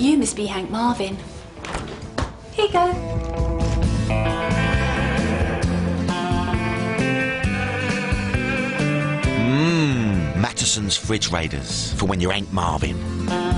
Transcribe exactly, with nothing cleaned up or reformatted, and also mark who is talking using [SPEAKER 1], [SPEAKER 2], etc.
[SPEAKER 1] You must be Hank Marvin. Here you go.
[SPEAKER 2] Mmm, Mattessons fridge raiders for when you're Hank Marvin.